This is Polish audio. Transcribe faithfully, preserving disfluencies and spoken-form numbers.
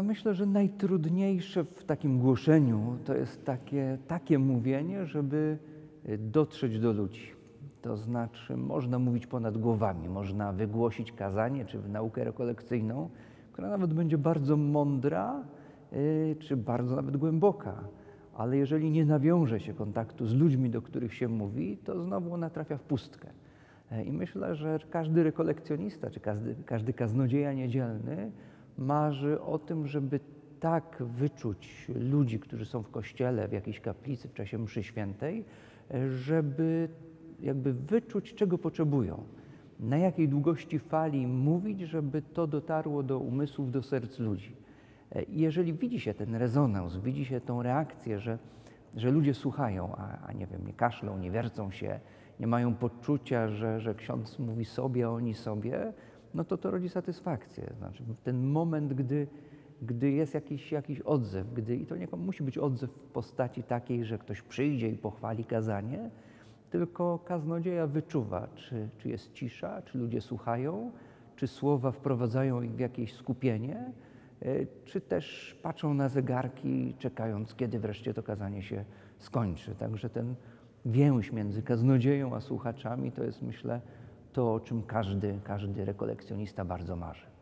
No myślę, że najtrudniejsze w takim głoszeniu to jest takie, takie mówienie, żeby dotrzeć do ludzi. To znaczy można mówić ponad głowami, można wygłosić kazanie czy naukę rekolekcyjną, która nawet będzie bardzo mądra yy, czy bardzo nawet głęboka, ale jeżeli nie nawiąże się kontaktu z ludźmi, do których się mówi, to znowu ona trafia w pustkę. I myślę, że każdy rekolekcjonista czy każdy, każdy kaznodzieja niedzielny marzy o tym, żeby tak wyczuć ludzi, którzy są w kościele, w jakiejś kaplicy w czasie mszy świętej, żeby jakby wyczuć, czego potrzebują, na jakiej długości fali mówić, żeby to dotarło do umysłów, do serc ludzi. I jeżeli widzi się ten rezonans, widzi się tą reakcję, że, że ludzie słuchają, a, a nie wiem, nie kaszlą, nie wiercą się, nie mają poczucia, że, że ksiądz mówi sobie, a oni sobie, no to to rodzi satysfakcję. Znaczy ten moment, gdy, gdy jest jakiś, jakiś odzew, gdy, i to nie musi być odzew w postaci takiej, że ktoś przyjdzie i pochwali kazanie, tylko kaznodzieja wyczuwa, czy, czy jest cisza, czy ludzie słuchają, czy słowa wprowadzają ich w jakieś skupienie, czy też patrzą na zegarki, czekając, kiedy wreszcie to kazanie się skończy. Także ten więź między kaznodzieją a słuchaczami to jest, myślę, to, o czym każdy, każdy rekolekcjonista bardzo marzy.